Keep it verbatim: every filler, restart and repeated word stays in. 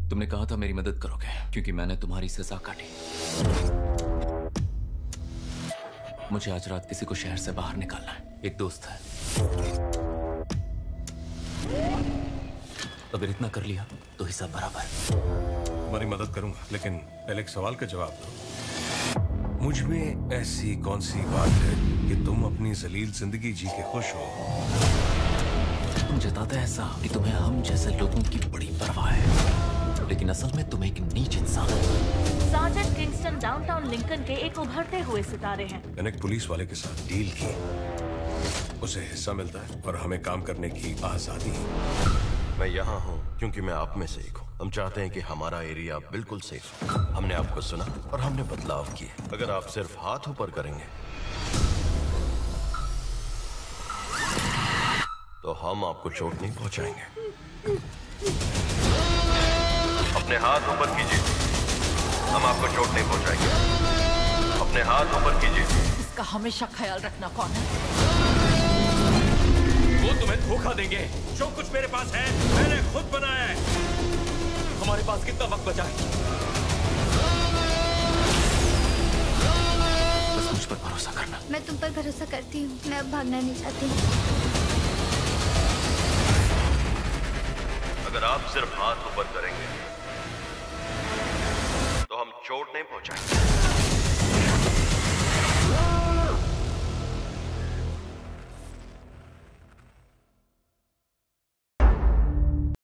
तुमने कहा था मेरी मदद करोगे क्योंकि मैंने तुम्हारी सजा काटी। मुझे आज रात किसी को शहर से बाहर निकालना है। एक दोस्त है। अगर इतना कर लिया तो हिसाब बराबर। तुम्हारी मदद करूंगा, लेकिन पहले एक सवाल का जवाब दो। मुझ में ऐसी कौन सी बात है कि तुम अपनी जलील जिंदगी जी के खुश हो? तुम जताते ऐसा कि तुम्हें हम जैसे लोगों की बड़ी परवाह है, लेकिन असल में तुम एक नीच इंसान हो। सार्जेंट किंगस्टन डाउनटाउन लिंकन के एक उभरते हुए सितारे हैं। मैंने एक पुलिस वाले के साथ डील की, उसे हिस्सा मिलता है और हमें काम करने की आजादी। मैं यहाँ हूँ क्योंकि मैं आप में से एक हूँ। हम चाहते हैं कि हमारा एरिया बिल्कुल सेफ हो। हमने आपको सुना और हमने बदलाव किए। अगर आप सिर्फ हाथ ऊपर करेंगे तो हम आपको चोट नहीं पहुंचाएंगे। अपने हाथ ऊपर कीजिए, हम आपको चोट नहीं पहुंचाएंगे। अपने हाथ ऊपर कीजिए। इसका हमेशा ख्याल रखना कौन है? वो तुम्हें धोखा देंगे। जो कुछ मेरे पास है मैंने खुद बनाया है। हमारे पास कितना वक्त बचा है? बस मुझ पर भरोसा करना। मैं तुम पर भरोसा करती हूँ। मैं अब भागना नहीं चाहती। अगर आप सिर्फ हाथ ऊपर करेंगे तो हम चोट नहीं पहुंचाएंगे।